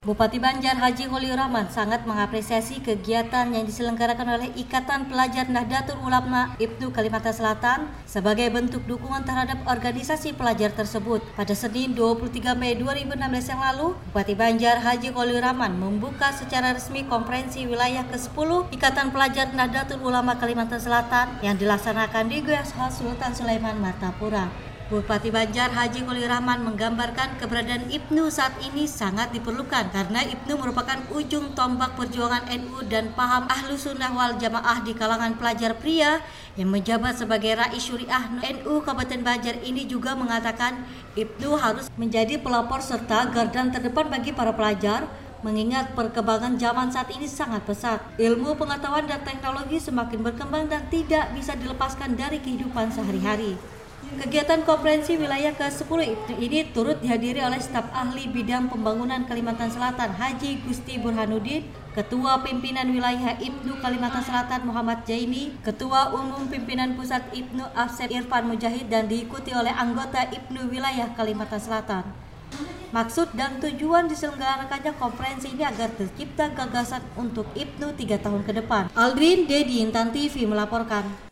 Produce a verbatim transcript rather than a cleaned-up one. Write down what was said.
Bupati Banjar Haji Kholil Rahman sangat mengapresiasi kegiatan yang diselenggarakan oleh Ikatan Pelajar Nahdlatul Ulama Ibnu Kalimantan Selatan sebagai bentuk dukungan terhadap organisasi pelajar tersebut. Pada Senin dua puluh tiga Mei dua ribu enam belas yang lalu, Bupati Banjar Haji Kholil Rahman membuka secara resmi konferensi wilayah ke sepuluh Ikatan Pelajar Nahdlatul Ulama Kalimantan Selatan yang dilaksanakan di G S H Sultan Sulaiman Martapura. Bupati Banjar Haji Kholil Rahman menggambarkan keberadaan Ibnu saat ini sangat diperlukan karena Ibnu merupakan ujung tombak perjuangan N U dan paham Ahlus Sunnah wal Jamaah di kalangan pelajar pria yang menjabat sebagai Rais Syuriah N U Kabupaten Banjar ini juga mengatakan Ibnu harus menjadi pelopor serta garda terdepan bagi para pelajar mengingat perkembangan zaman saat ini sangat pesat. Ilmu pengetahuan dan teknologi semakin berkembang dan tidak bisa dilepaskan dari kehidupan sehari-hari. Kegiatan konferensi wilayah ke sepuluh ini turut dihadiri oleh staf ahli bidang pembangunan Kalimantan Selatan Haji Gusti Burhanuddin, Ketua Pimpinan Wilayah Ibnu Kalimantan Selatan Muhammad Jaini, Ketua Umum Pimpinan Pusat Ibnu Afsep Irfan Mujahid dan diikuti oleh anggota Ibnu Wilayah Kalimantan Selatan. Maksud dan tujuan diselenggarakannya konferensi ini agar tercipta gagasan untuk Ibnu tiga tahun ke depan. Aldrin Dedi Intan T V melaporkan.